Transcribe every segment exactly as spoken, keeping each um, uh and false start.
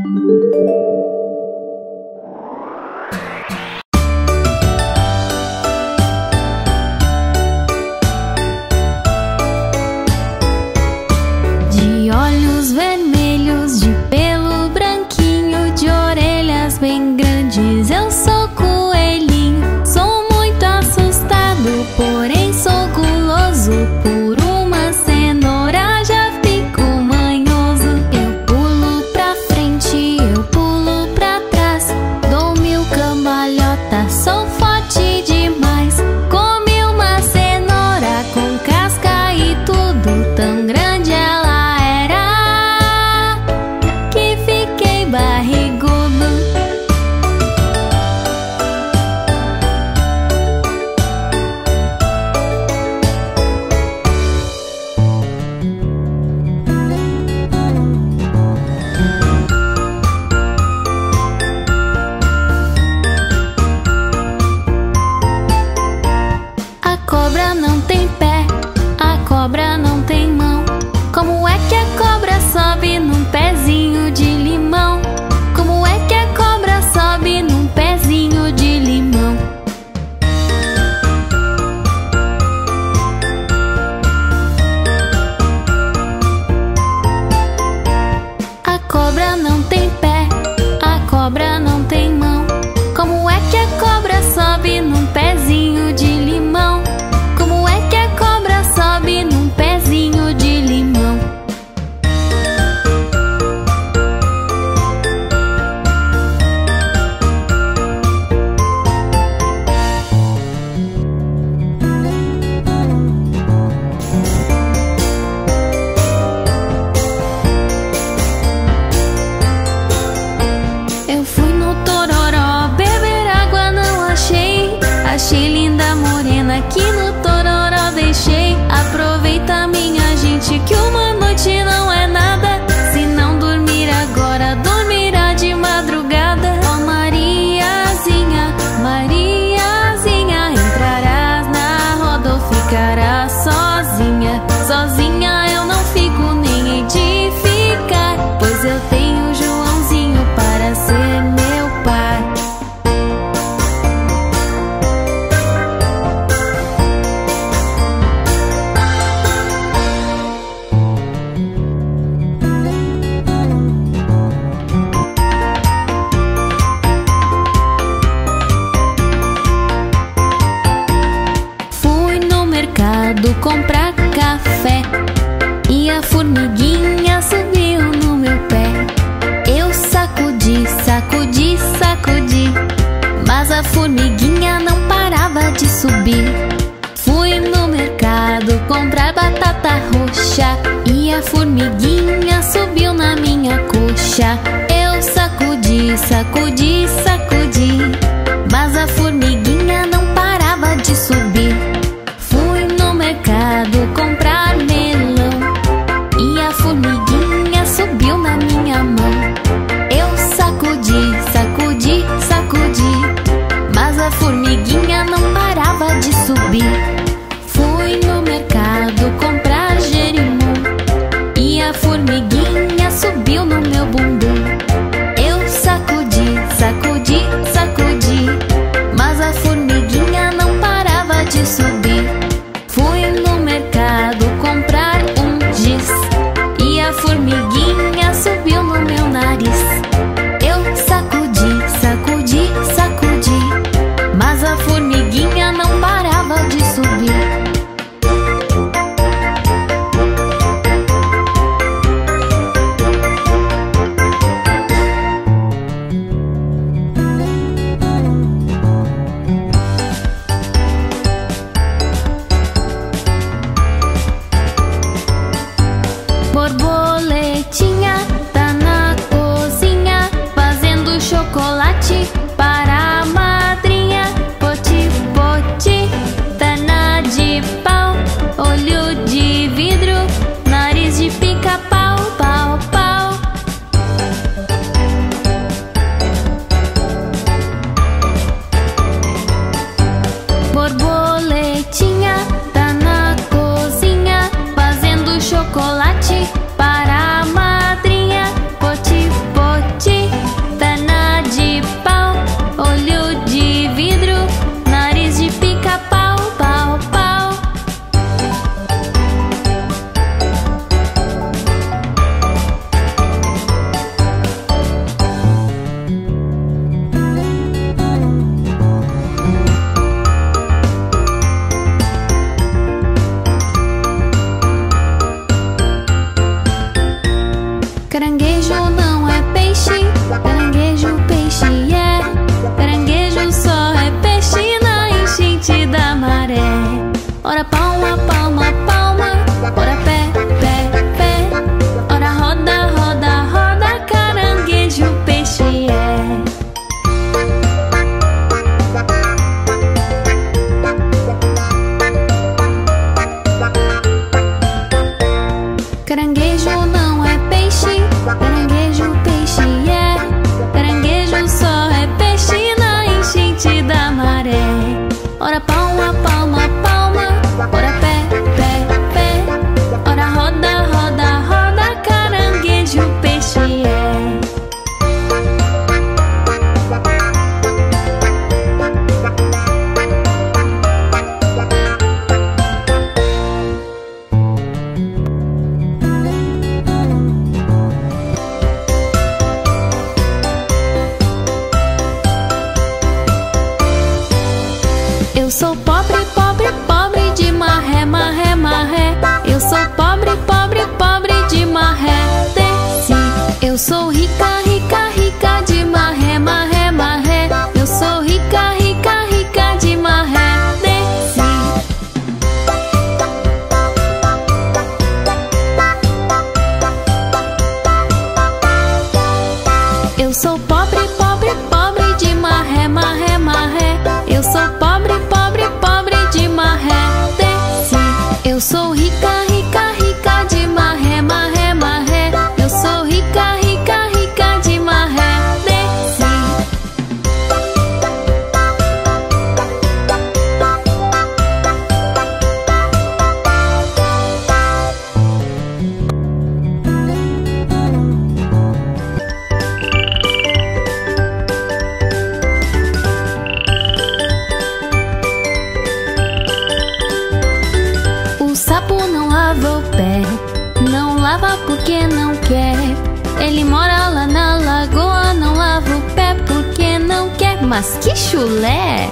De olhos vermelhos, de pelo branquinho, de orelhas bem grandes, eu sou coelhinho. Sou muito assustado, porém sou guloso. Por uma cenoura já fico manhoso. Eu pulo pra frente, eu pulo pra trás, dou mil cambalhotas, sou forte demais. Comi uma cenoura com casca e tudo, tão grande ela era que fiquei barrigudo. A cobra não tem pé, a cobra não tem mão. Como é que a cobra sobe num pezinho de limão? Como é que a cobra sobe num pezinho de limão? A cobra não tem pé, a cobra não tem mão. Como é que a cobra sobe num pezinho de limão? Como é que a cobra sobe num pezinho de limão? Eu fui no Tororó beber água, não achei. Achei linda morena que no Tororó deixei. Aproveita, minha gente, que uma noite não é nada. Se não dormir agora, dormirá de madrugada. Ó Mariazinha, Mariazinha, entrarás na roda ou ficarás sozinha? Sozinha eu não fico, nem hei de ficar, pois eu tenho Joãozinho para ser meu pai. Fui no mercado comprar café e a formiguinha subiu no meu pé. Eu sacudi, sacudi, sacudi, mas a formiguinha não parava de subir. Fui no mercado comprar batata roxa e a formiguinha subiu na minha coxa. Eu sacudi, sacudi, sacudi, mas a formiguinha não parava de subir. Fui no mercado comprar melão e a formiguinha subiu na minha mão. Eu sacudi, sacudi, sacudi, mas a formiguinha não parava de subir. Fui no mercado comprar gerimum e a formiguinha subiu no meu bumbum. ora palma, palma, palma, ora pé, pé, pé, ora roda, roda, roda, caranguejo, peixe é. Caranguejo não é peixe, caranguejo, peixe é. Caranguejo só é peixe na enchente da maré. Ora palma, palma, palma, ora pé, pé, pé, ora roda, roda, roda, caranguejo, peixe é. Eu sou pobre, pobre, pobre de maré, maré, maré. Eu sou pobre, pobre, pobre de maré, desci. Eu sou rica, rica, rica de maré, maré, maré. Eu sou rica, rica, rica de maré, desci. Eu sou pobre, pobre, pobre de maré, maré, maré. Eu sou pobre, pobre, pobre de maré, desci. Eu sou rica, rica, rica de maré, maré, maré. Eu sou rica, rica, rica de maré, desci. O sapo não lava o pé, não lava porque não quer. Ele mora lá na lagoa, não lava o pé porque não quer. Mas que chulé!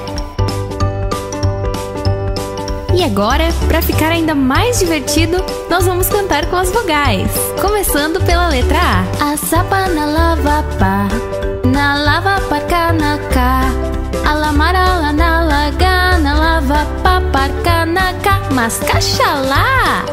E agora, para ficar ainda mais divertido, nós vamos cantar com as vogais. Começando pela letra A. A sapa na lava pá, na lava parca na cá. A lamara lá na laga, na lava pá parca na cá. Mas caxalá!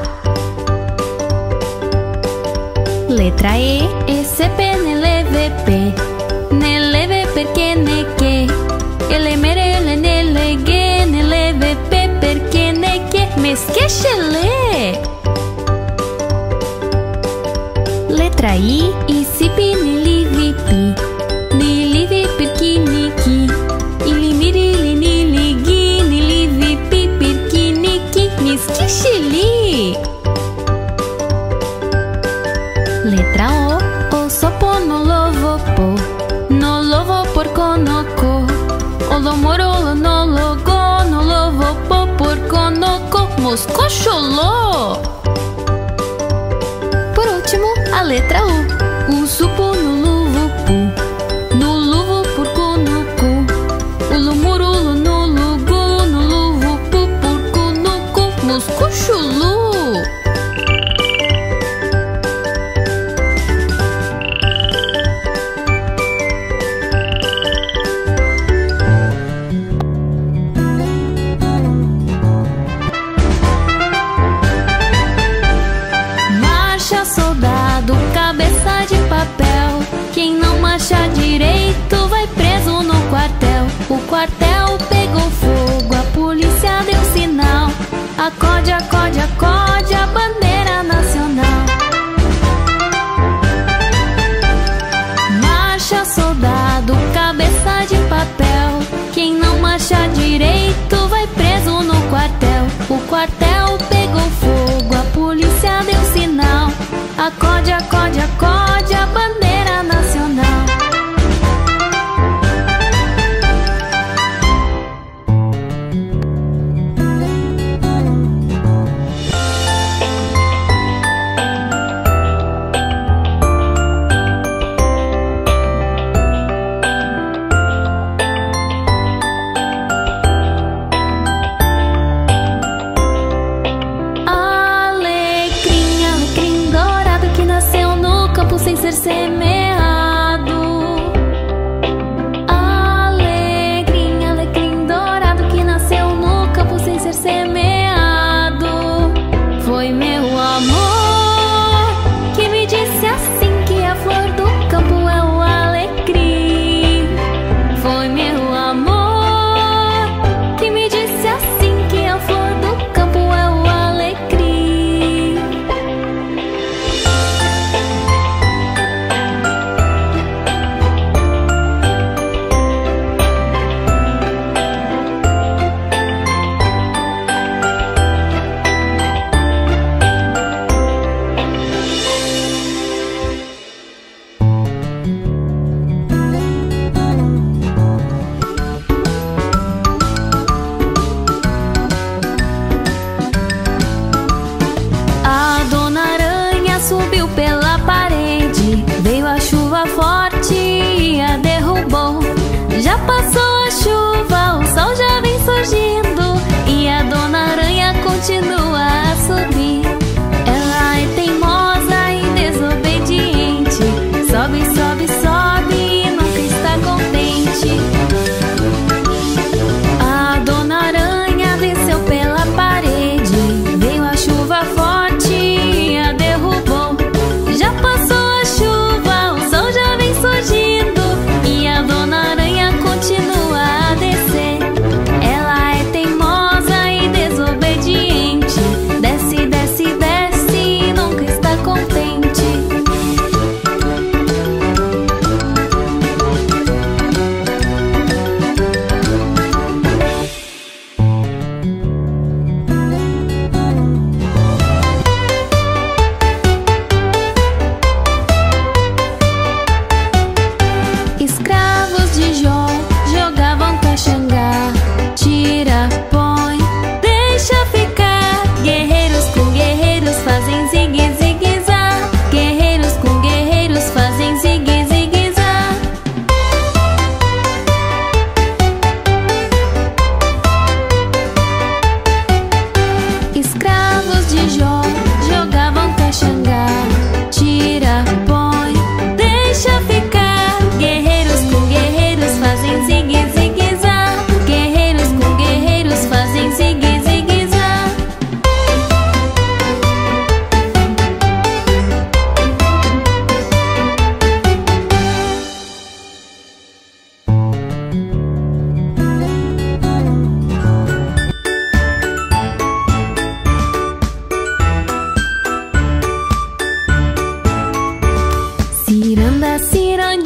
Letra E. E se pe ne leve pe, ne leve perché ne che. Ele mere le ne leghe, ne leve pe perché ne che. Mas que chelé! Letra I. I si pi ne livi pi, ne livi perché ne chi. Ili miri li ni ligi, ne livi pi perché ne chi. Mas que chili! Letra O. O sopo no lovo po, no lovo porco no co. O lo moro lo no logo, no lovo po porco no co. Moscocholô! Por último, a letra U. O supo no luvo pu, no luvo porco no cu. O lo moro lo no logo, no luvo pu porco no cu. Moscocholô! Soldado, cabeça de papel. Quem não marcha direito vai preso no quartel. O quartel pegou fogo, a polícia deu sinal. Acorde, acorde, acorde a bandeira nacional. Marcha, soldado, cabeça de papel. Quem não marcha direito vai preso no quartel. O quartel pegou fogo, a polícia deu sinal. Acorde, acorde, acorde a bandeira nacional. Sem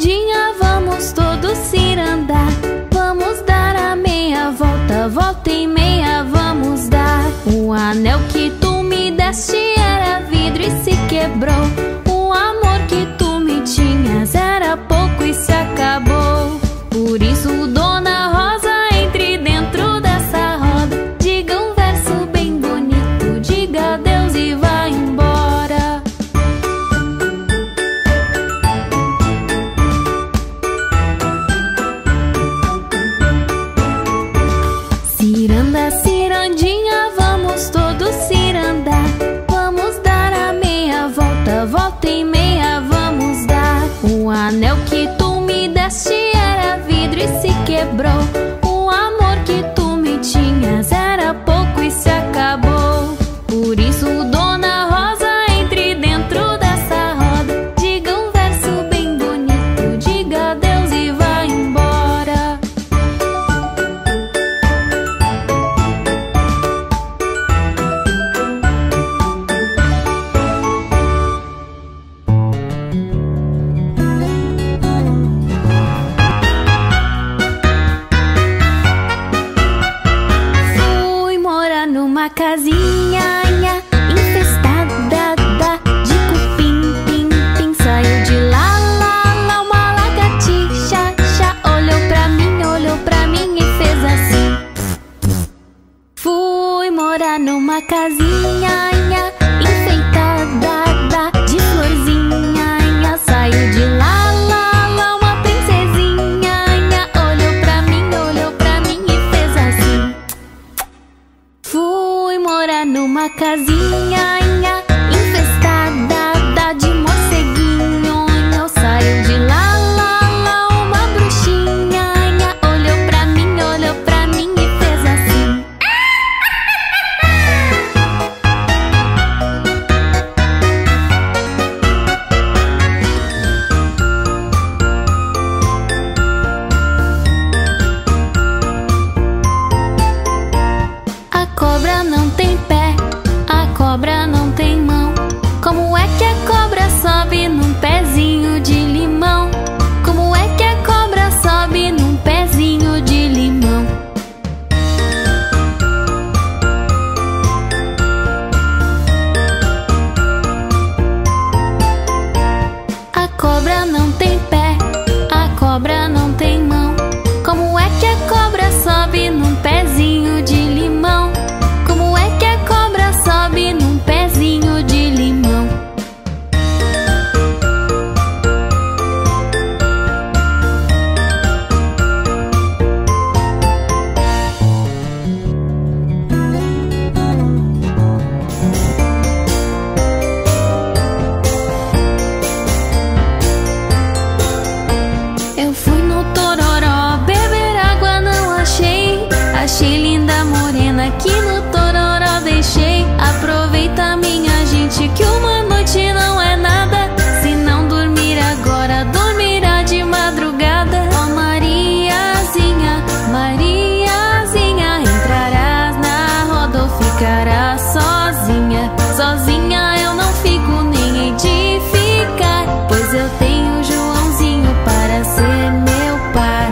cirandinha, vamos todos ir andar. Vamos dar a meia volta, volta e meia vamos dar. O anel que tu me deste era vidro e se quebrou. O amor que tu me tinhas era pouco e se acabou. Por isso, Dona Rosa, entre dentro dessa roda. Diga um verso bem bonito, diga adeus e vá embora. Ciranda, cirandinha, vamos todos ir andar. Vamos dar a meia volta, volta e meia vamos dar. O anel que tu me deste era vidro e se quebrou. O amor que tu me tinhas era pouco e se acabou. Por isso, Dona Rosa, entre dentro dessa roda. Diga um verso bem bonito, diga adeus e vá embora. Fui morar numa casinha nha, infestada da, de cupim, pim, pim. Saiu de lá, lá, lá uma lagartixa, xa. Olhou pra mim, olhou pra mim e fez assim. Fui morar numa casinha nha, enfeitada da, de florzinha nha. Saiu de lá, lá, lá uma princesinha nha. Olhou pra mim, olhou pra mim e fez assim. Fui morar numa casinha nha, infestada da, de morceguinho nha. Saiu de lá, lá, lá uma bruxinha nha. Olhou pra mim, olhou pra mim e fez assim. A cobra não tem pé, a cobra não tem mão. Como é que a cobra sobe num pezinho de limão? Como é que a cobra sobe num pezinho de limão? A cobra não tem pé, a cobra não tem mão. Como é que a cobra sobe num pezinho de limão? Como é que a cobra sobe num pezinho de limão? Eu fui no Tororó beber água, não achei. Achei linda morena que no Tororó deixei. Aproveita, minha gente, que uma noite não é nada. Se não dormir agora, dormirá de madrugada. Ó Mariazinha, Mariazinha, entrarás na roda ou ficarás sozinha? Sozinha eu não fico, nem hei de ficar, pois eu tenho Joãozinho para ser meu par.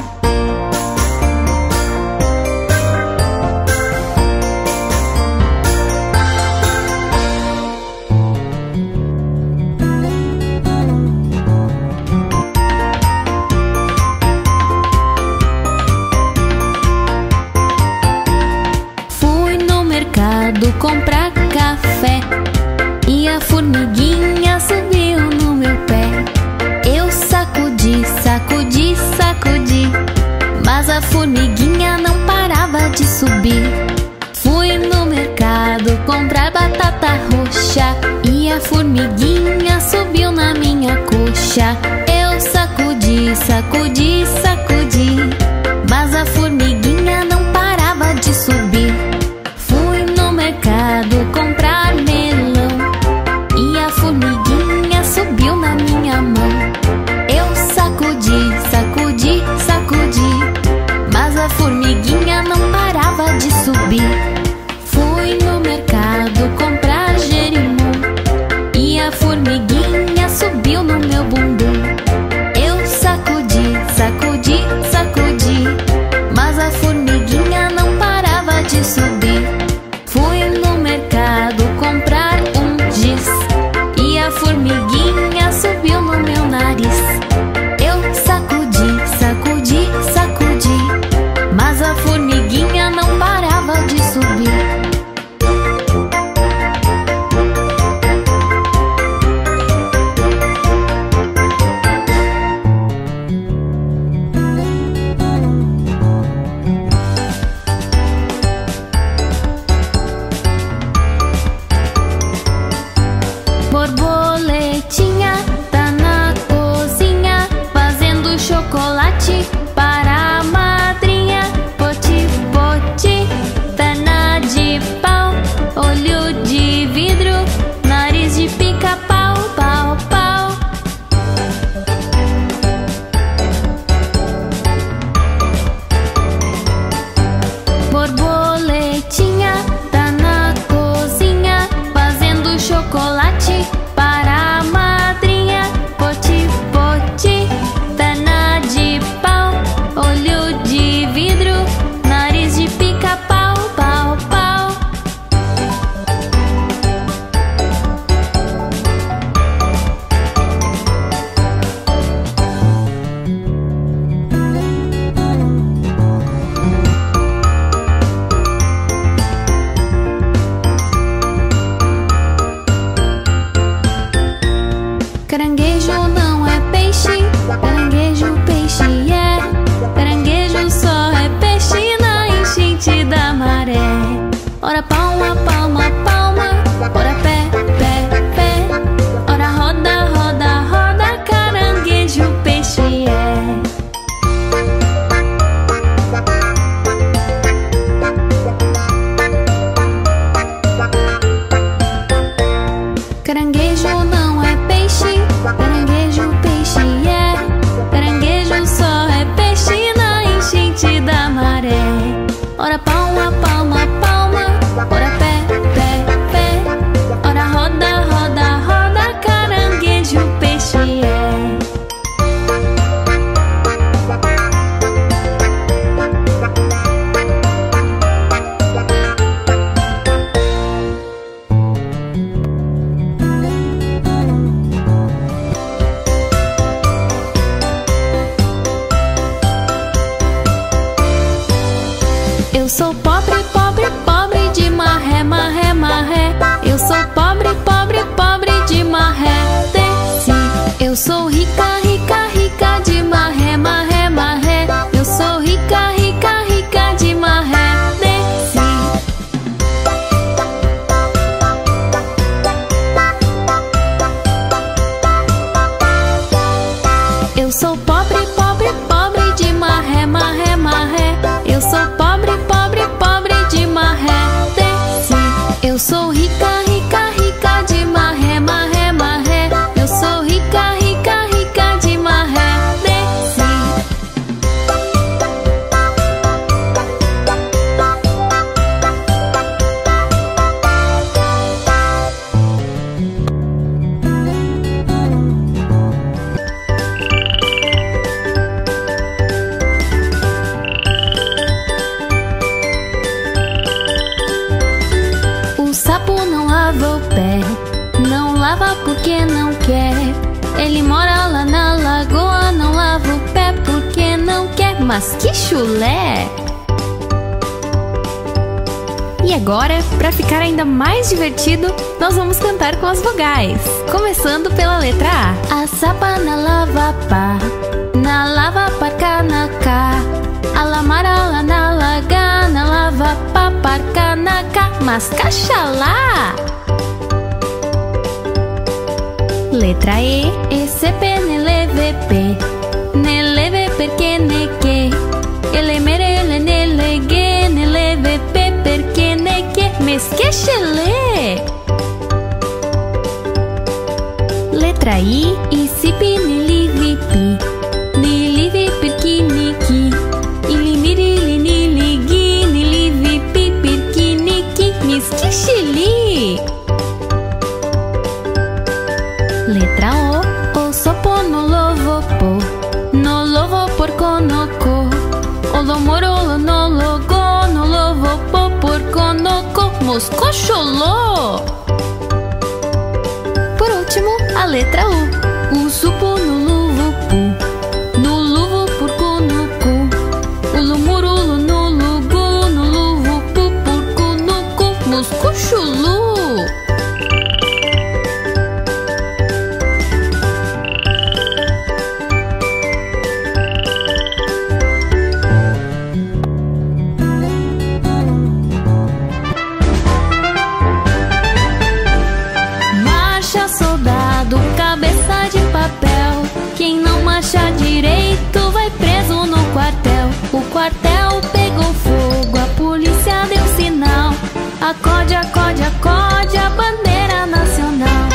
Fui no mercado comprar café e a formiguinha subiu no meu pé. Eu sacudi, sacudi, sacudi, mas a formiguinha não parava de subir. Fui no mercado comprar batata roxa e a formiguinha subiu na minha coxa. Eu sacudi, sacudi, sacudi, mas a formiguinha não parava de subir. Fui no mercado comprar melão e a formiguinha subiu na minha mão. Eu sacudi, sacudi, sacudi, mas a formiguinha não parava de subir. Fui no mercado comprar jerimum e a formiguinha subiu no meu bumbum. Eu sou pobre, pobre, pobre de maré, maré, maré. Eu sou pobre, pobre, pobre de maré, desci. Eu sou rica, rica, rica de maré, maré, maré. Eu sou rica, rica, rica de maré, desci. Eu sou pobre, pobre, pobre de maré, maré, maré. Eu sou pobre, pobre, pobre de maré, desci. Eu sou rica, rica, rica de maré, maré, maré. Eu sou rica, rica, rica de maré, desci. O sapo não lava o pé, não lava porque não quer. Ele mora lá na lagoa, não lava o pé porque não quer. Mas que chulé! E agora, para ficar ainda mais divertido, nós vamos cantar com as vogais. Começando pela letra A. A sapa na lava pá, na lava parca na cá. A lamara lá na laga, na lava pá parca na cá. Mas caxalá! Letra E. E C P nele V P, nele V perché ne che. Ele merele nele ge, nele V P perché ne che. Mas que chelê! Letra I. I C P nili V P, nili V perché ne chi. Ili mirili nili gi, nili V P perché ne chi. Mas que chili! Letra O. O sopo no lovo po, no lovo porco no co. O lo moro no logo, no lovo po porco no co. Moscocholô! Por último, a letra U. O supo no luvo pu, no luvo porco no cu. O lo moro no logo, no luvo pu porco no cu. Moscocholô! Cabeça de papel, quem não marcha direito vai preso no quartel. O quartel pegou fogo, a polícia deu sinal. Acorde, acorde, acorde a bandeira nacional.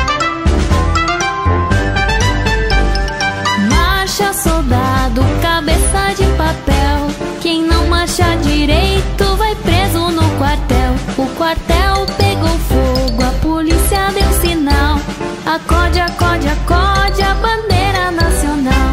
Marcha, soldado, cabeça de papel, quem não marcha direito vai preso no quartel. O quartel pegou fogo, a polícia deu sinal. Acorde, acorde, acorde a bandeira nacional.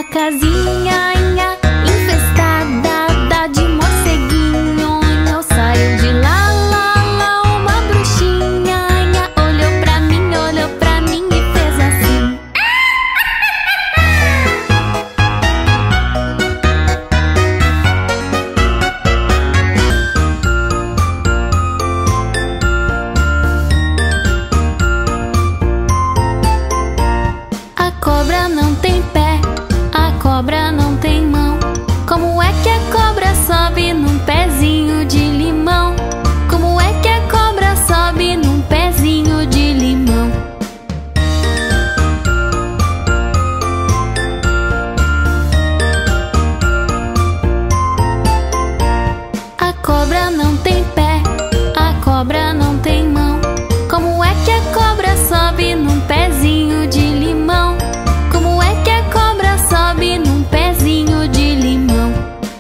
casinha infestada de morceguinho. Eu saio de lá, lá, lá, uma bruxinha olhou pra mim, olhou pra mim e fez assim. A cobra não tem pé, a cobra não tem mão. Como é que a cobra sobe num pezinho de limão? Como é que a cobra sobe num pezinho de limão? A cobra não tem pé, a cobra não tem mão. Como é que a cobra sobe num pezinho de limão? Como é que a cobra sobe num pezinho de limão?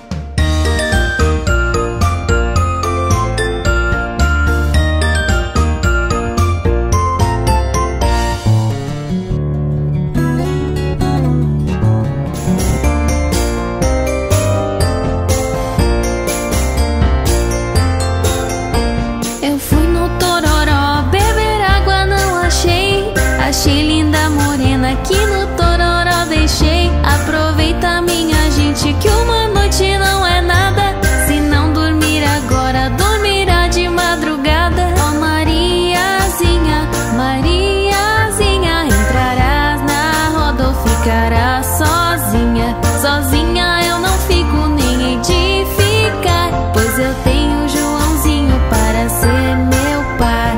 Eu fui no Tororó beber água, não achei. Achei linda morena que no Tororó deixei. Aproveita, minha gente, que uma noite não é nada. Se não dormir agora, dormirá de madrugada. Ó Mariazinha, Mariazinha, entrarás na roda ou ficarás sozinha? Sozinha eu não fico, nem hei de ficar, pois eu tenho Joãozinho para ser meu par.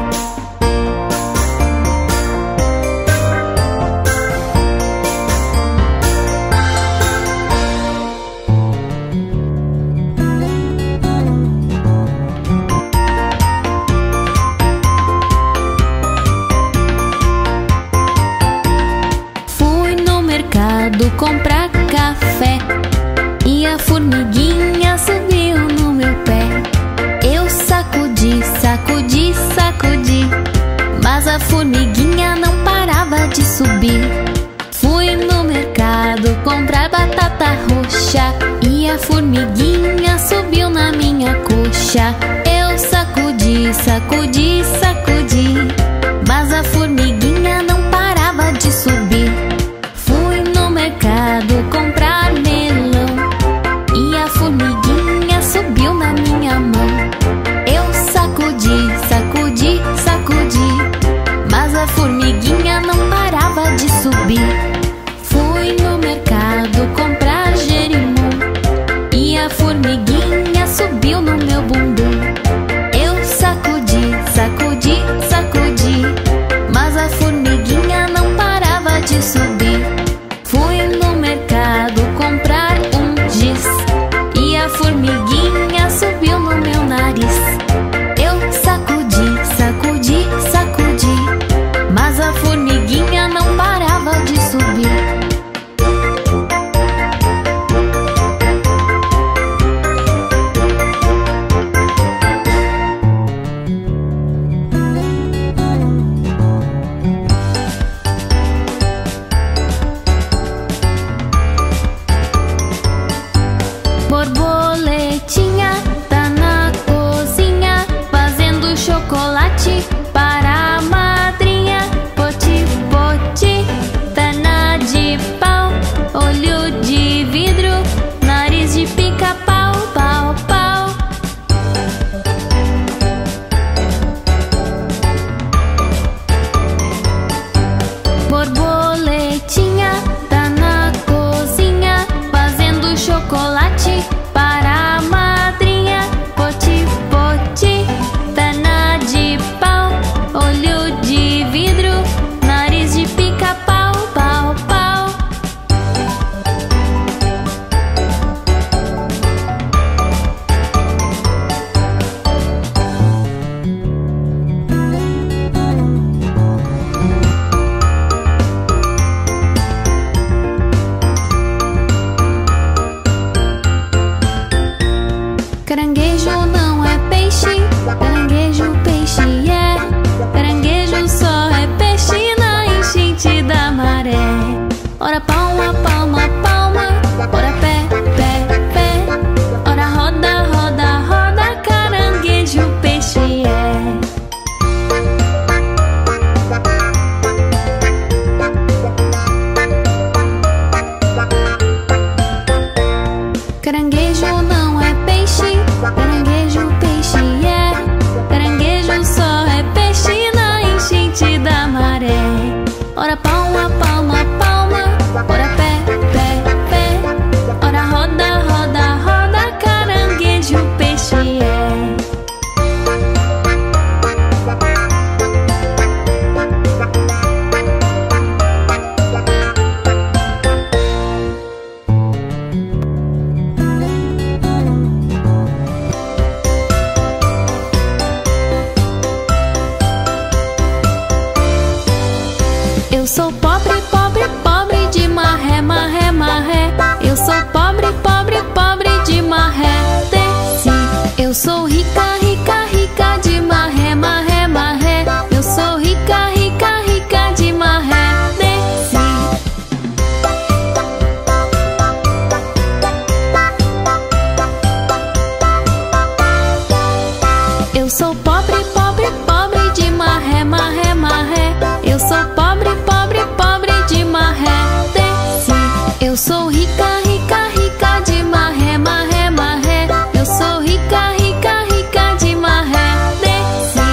Fui no mercado comprar café e a formiguinha subiu no meu pé. Eu sacudi, sacudi, sacudi, mas a formiguinha não parava de subir. Fui no mercado comprar batata roxa e a formiguinha subiu na minha coxa. Eu sacudi, sacudi, sacudi, mas a formiguinha não parava de subir. Fui no mercado comprar melão e a formiguinha subiu na minha mão. Eu sacudi, sacudi, sacudi, mas a formiguinha não parava de subir. Fui no mercado comprar gerimum e a formiguinha subiu no meu bumbum. Eu sou pobre, pobre, pobre de maré, maré, maré. Eu sou pobre, pobre, pobre de maré, desci. Eu sou rica, rica, rica de maré, maré, maré. Eu sou rica, rica, rica de maré, desci. Eu sou pobre, pobre, pobre de maré, maré, maré. Eu sou pobre, pobre, pobre de maré, desci. Eu sou rica, rica, rica de maré, maré, maré. Eu sou rica, rica, rica de maré, desci.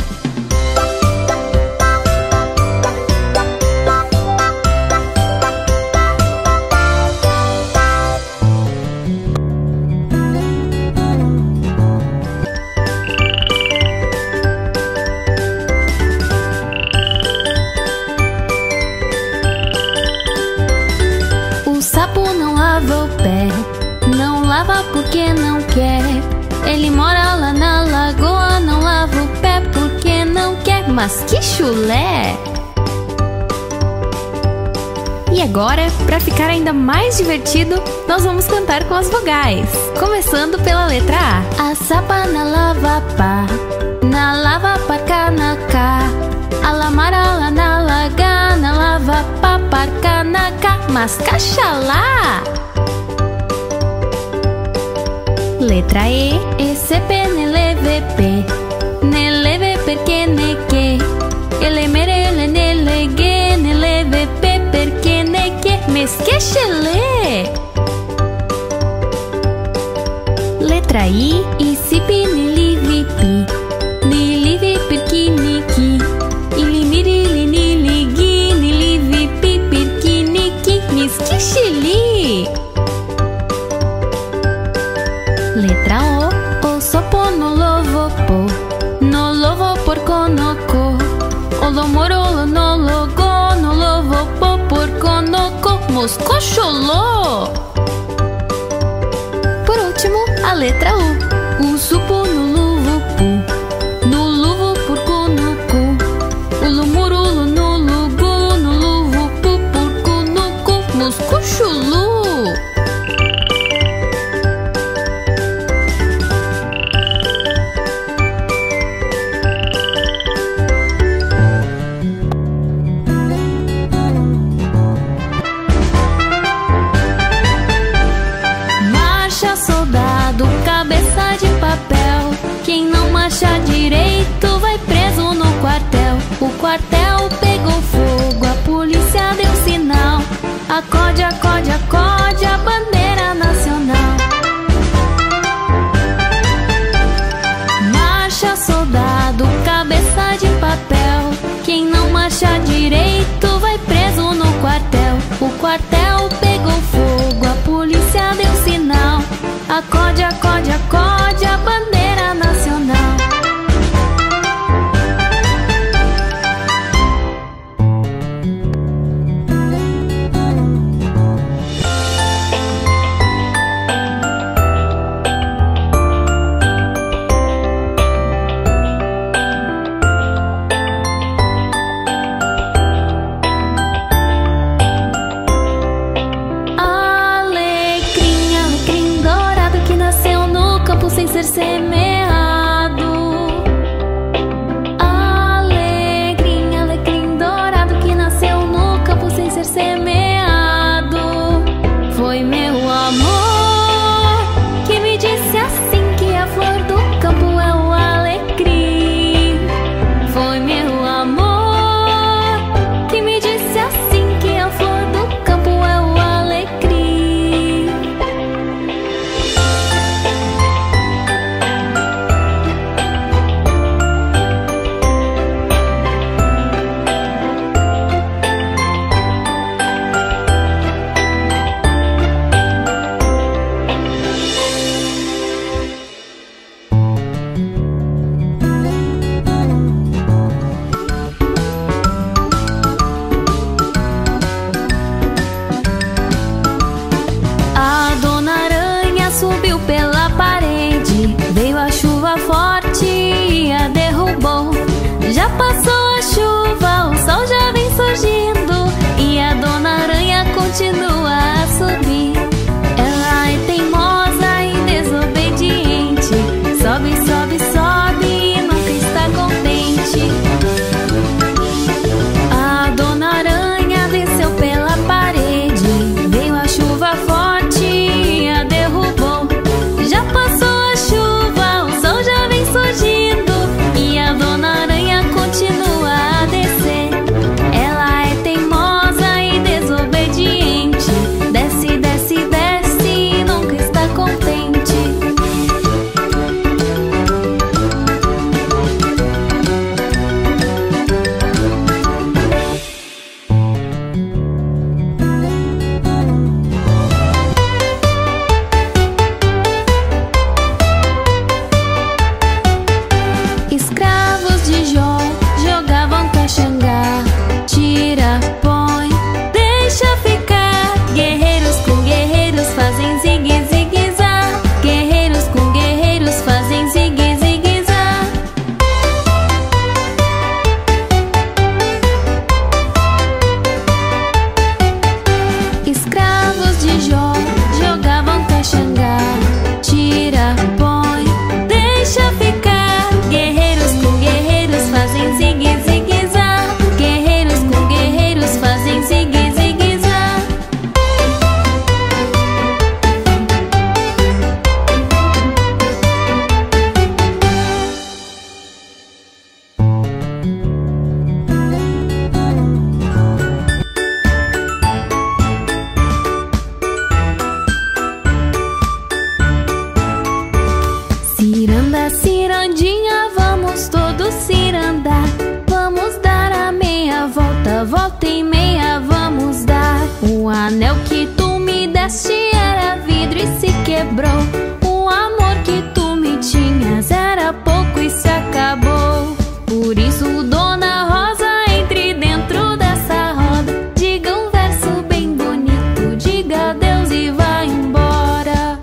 O sapo não lava o pé, não lava porque não quer. Ele mora lá na lagoa, não lava o pé porque não quer. Mas que chulé! E agora, para ficar ainda mais divertido, nós vamos cantar com as vogais. Começando pela letra A. A sapa na lava pá, na lava parca na cá. A lamara lá na laga, na lava pá parca na cá. Mas caxalá! Letra E. E C P nele V P, nele V perché ne che. Ele merele nele ge, nele V P perché ne che. Mas que chelê! Letra I. I C P nili V P, nili V perché ne chi. Ili mirili nili gi, nili V P perché ne chi. Mas que chili! Letra O. O sopo no lovo po, no lovo porco no co. O lo moro no logo, no lovo po porco no co. Moscocholô! Por último, a letra U. O supo no luvo pu, no luvo porco no co. O lo moro no logo, no luvo pu porco no co. Moscocholô! Soldado, cabeça de papel. Quem não marcha direito vai preso no quartel. O quartel pegou fogo, a polícia deu sinal. Acorde, acorde, acorde a bandeira nacional. Marcha, soldado, cabeça de papel. Quem não marcha direito vai preso no quartel. O quartel pegou fogo, a polícia deu sinal. Acorde, acorde, acorde a bandeira nacional. Sem ser semeado. Alecrim, alecrim dourado que nasceu no campo sem ser semeado. Foi meu amor que me disse assim que a flor do campo é o alecrim. Foi meu amor que me disse assim que a flor do campo é o alecrim. Já passou a chuva, o sol já vem surgindo. anel que tu me deste era vidro e se quebrou. O amor que tu me tinhas era pouco e se acabou. Por isso, dona Rosa, entre dentro dessa roda. Diga um verso bem bonito, diga adeus e vá embora.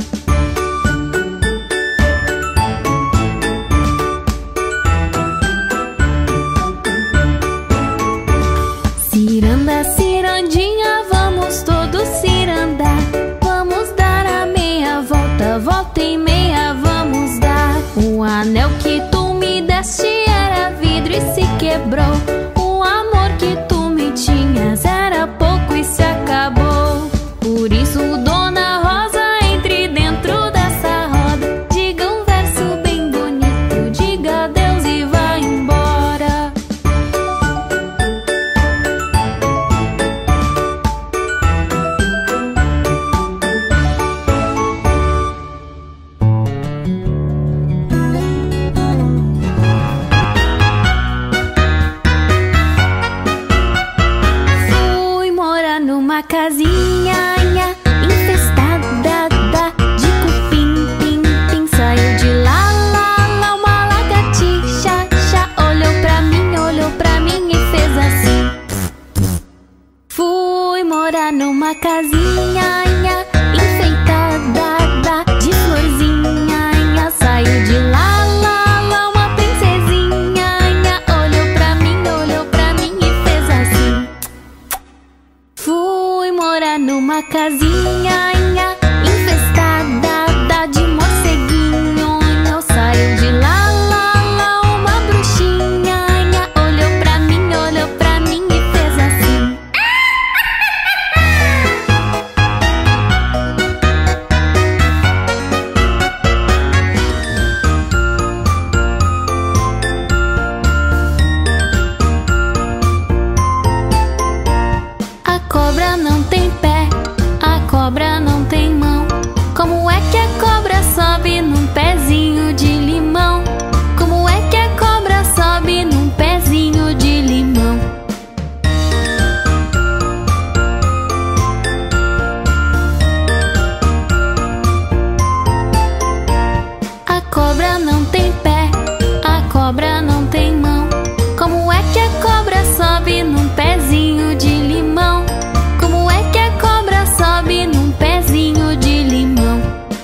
Ciranda, cirandinha, vamos todos cirandar. Vamos dar a meia volta, volta e meia vamos dar. O anel que tu me deste era vidro e se quebrou. O amor que tu me tinhas era pouco e se acabou. Por isso, dona Rosa, entre dentro dessa roda. Diga um verso bem bonito, diga adeus e vá embora. Fui morar numa casinha nha, infestada da, de cupim, pim, pim. Saiu de lá, lá, lá uma lagartixa, xa. Olhou pra mim, olhou pra mim e fez assim. Fui morar numa casinha nha, enfeitada da, de florzinha nha. Saiu de lá, lá, lá uma princesinha nha. Olhou pra mim, olhou pra mim e fez assim. Fui morar numa casinha nha, infestada da, de morceguinho nha. Saiu de lá, lá, lá uma bruxinha nha. Olhou pra mim, olhou pra mim e fez assim. A cobra não tem pé, a cobra não tem mão. Como é que a cobra sobe num pezinho de limão? Como é que a cobra sobe num pezinho de limão? A cobra não tem pé, a cobra não tem mão. Como é que a cobra sobe num pezinho de limão? Como é que a cobra sobe num pezinho de limão?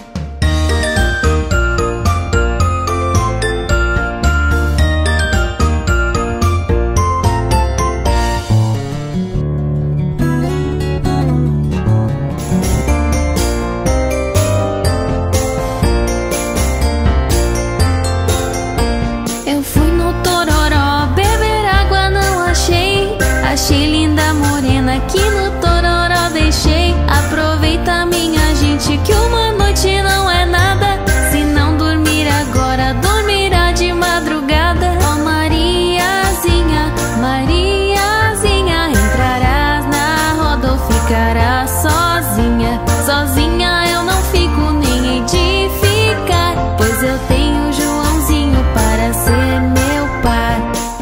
Eu fui no Tororó beber água, não achei. Achei linda morena que no Tororó deixei. Aproveita, minha gente, que uma noite não é nada. Se não dormir agora, dormirá de madrugada. Ó Mariazinha, Mariazinha, entrarás na roda ou ficarás sozinha? Sozinha eu não fico, nem hei de ficar, pois eu tenho Joãozinho para ser meu par.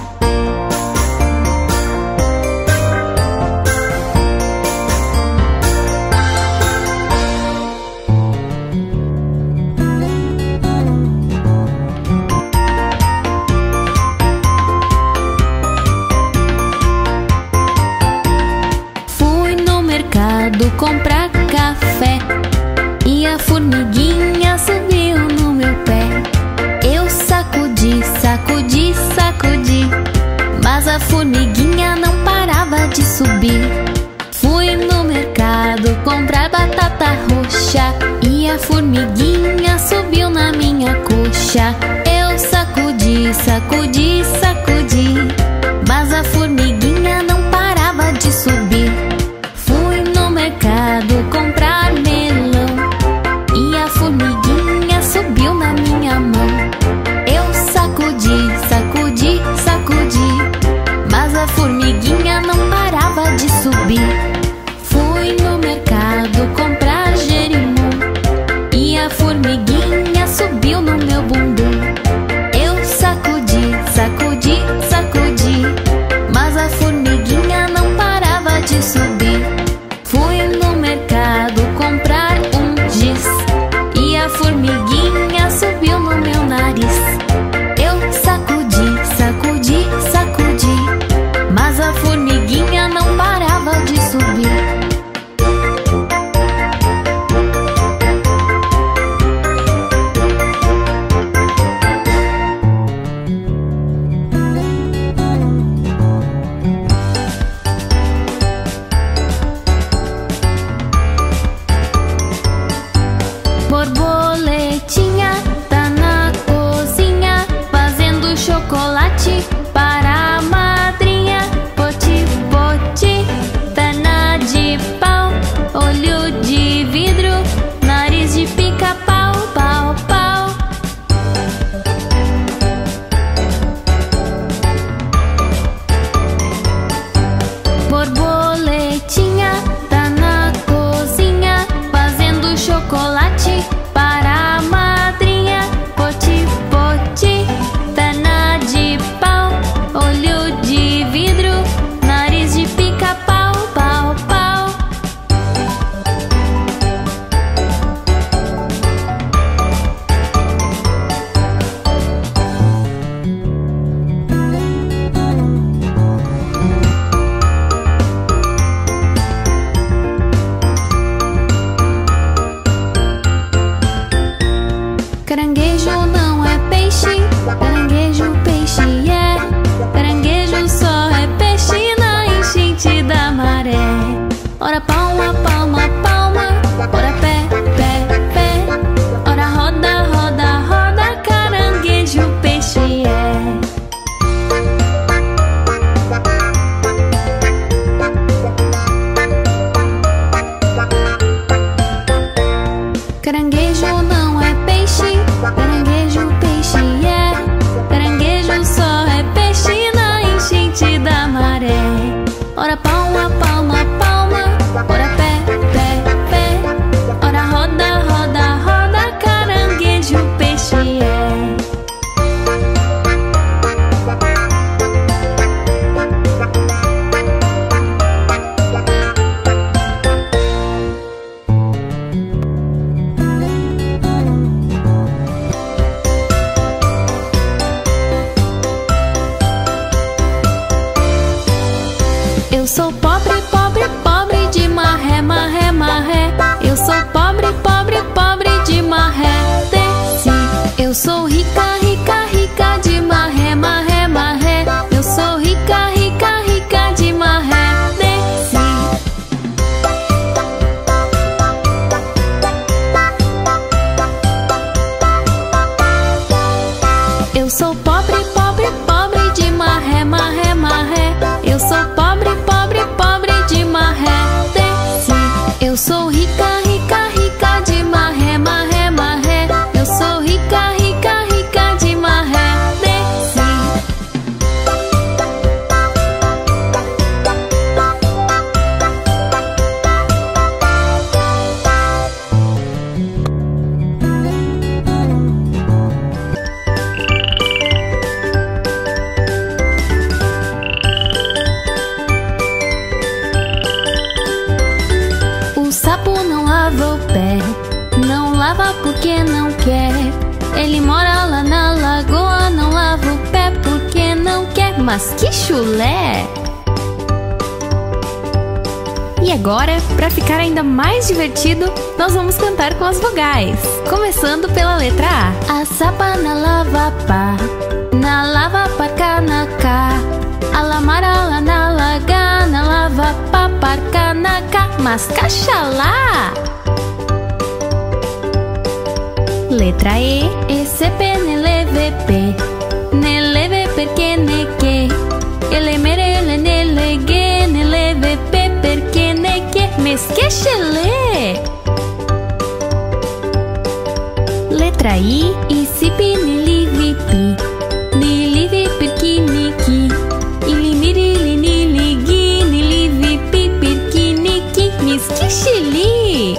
Fui no mercado comprar café e a formiguinha subiu no meu pé. Eu sacudi, sacudi, sacudi, mas a formiguinha não parava de subir. Fui no mercado comprar batata roxa e a formiguinha subiu na minha coxa. Eu sacudi, sacudi, sacudi, mas a formiguinha não parava de subir. Fui no mercado comprar melão e a formiguinha subiu na minha mão. Eu sacudi, sacudi, sacudi, mas a formiguinha não parava de subir. Fui no mercado comprar gerimum e a formiguinha subiu no meu bumbum. Eu sacudi, sacudi, Eu sou pobre, pobre, pobre de maré, maré, maré. Eu sou pobre, pobre, pobre de maré, desci. Eu sou rica, rica, rica de maré, maré, maré. Eu sou rica, rica, rica de maré, desci. Eu sou pobre, pobre, pobre de maré, maré, maré. Eu sou pobre, pobre, pobre de maré, desci. Eu sou rica, rica, rica de maré, maré, maré. Eu sou rica, rica, rica de maré, desci. O sapo não lava o pé, não lava porque não quer. Ele mora lá na lagoa, não lava o pé porque não quer. Mas que chulé! E agora, para ficar ainda mais divertido, nós vamos cantar com as vogais. Começando pela letra A. A sapa na lava pá, na lava pa cá na cá. A lamara lá na laga, na lava pa parca na cá. Mas caxalá! Letra E. E se pe ne leve pe, ne leve perché ne che. Ele mere le ne leghe, ne leve pe perché ne che. Mas que chelê! Letra I. I si pi ne livi pi, ne livi perché ne chi. Ili miri li ni ligi, ne livi pi perché ne chi. Mas que chili!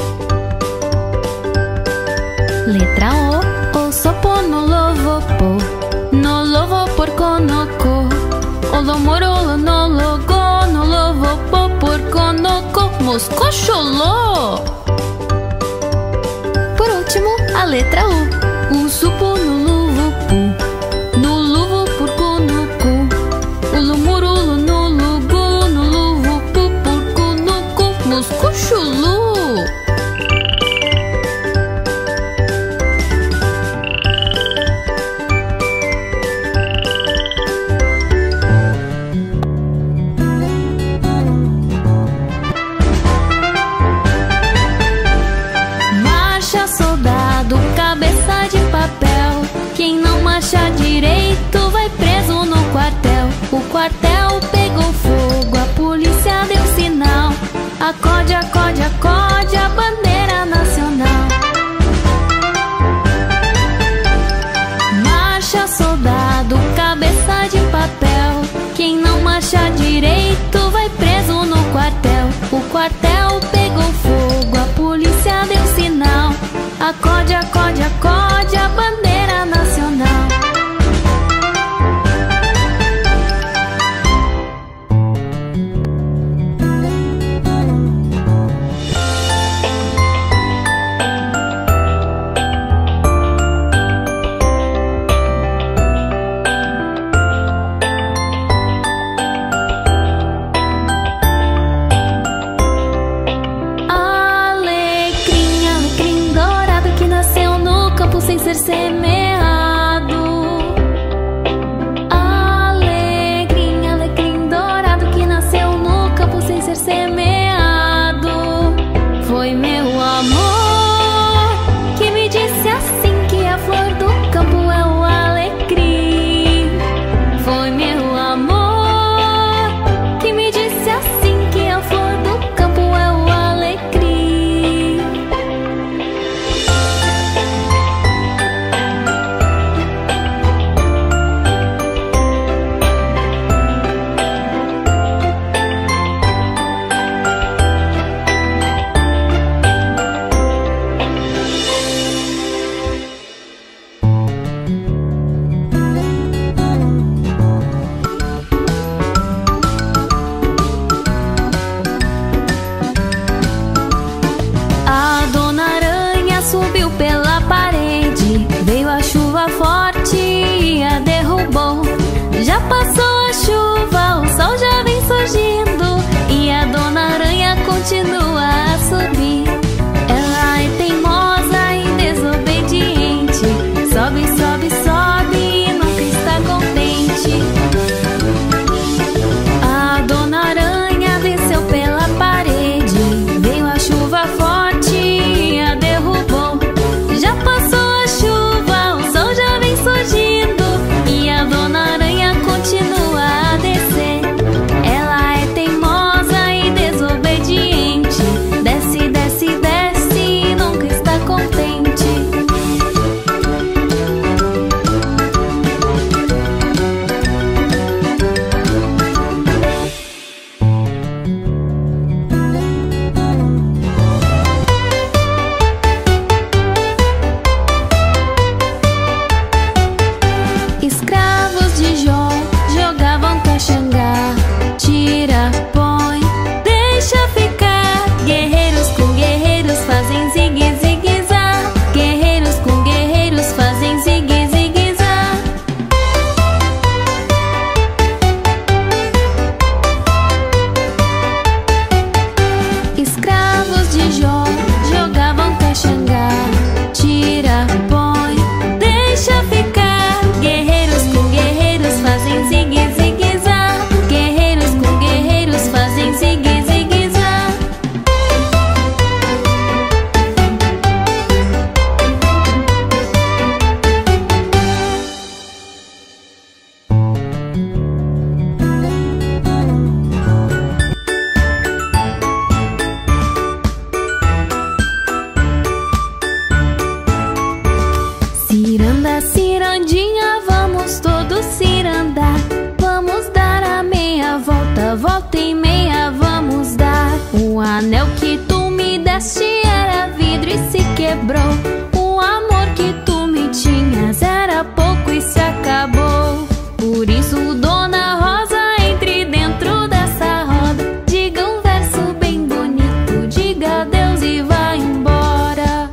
Letra O. O sopo no lovo po, no lovo porco no co. O lo moro lo no logo, no lovo po porco no co. Moscocholô! Por último, a letra U. O supo no luvo pu, no luvo porco no co. O lo moro lo no logo, no luvo pu porco no co. Moscocholô! Soldado, cabeça de papel. Quem não marcha direito vai preso no quartel. O quartel pegou fogo, a polícia deu sinal. Acorde, acorde, acorde a bandeira nacional. Marcha, soldado, cabeça de papel. Quem não marcha direito vai preso no quartel. O quartel pegou fogo, a polícia deu sinal. Acorde, acorde, acorde a bandeira nacional. Sem ser semeado. Alecrim, alecrim dourado que nasceu no campo sem ser semeado. Foi meu amor que me disse assim que a flor do campo é o alecrim. Foi meu amor que me disse assim que a flor do campo é o alecrim. volta, volta e meia vamos dar. O anel que tu me deste era vidro e se quebrou. O amor que tu me tinhas era pouco e se acabou. Por isso, dona Rosa, entre dentro dessa roda. Diga um verso bem bonito, diga adeus e vá embora.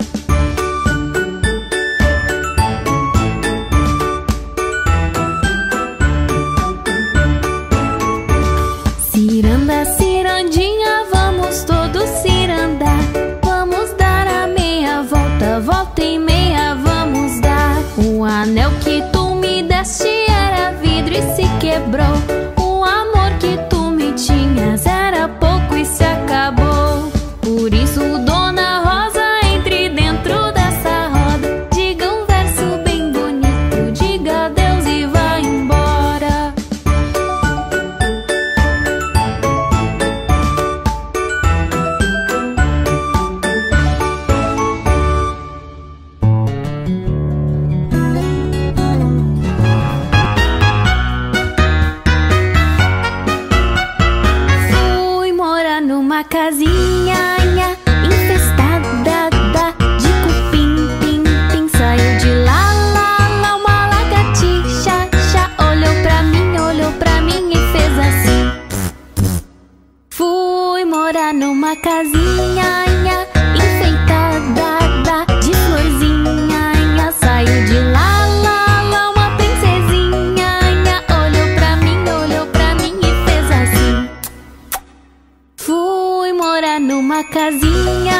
Ciranda, cirandinha, vamos todos cirandar. Vamos dar a meia volta, volta e meia vamos dar. O anel que tu me deste era vidro e se quebrou. O amor que tu me tinhas era pouco e se acabou. Por isso, dona Rosa, entre dentro dessa roda. Diga um verso bem bonito, diga adeus e vá embora. Fui morar numa casinha nha, infestada da, de cupim, pim, pim. Saiu de lá, lá, lá uma lagartixa, xa. Olhou pra mim, olhou pra mim e fez assim. Fui morar numa casinha nha, enfeitada da, de florzinha nha. Saiu de lá, lá, lá uma princesinha nha. Olhou pra mim, olhou pra mim e fez assim. Fui morar numa casinha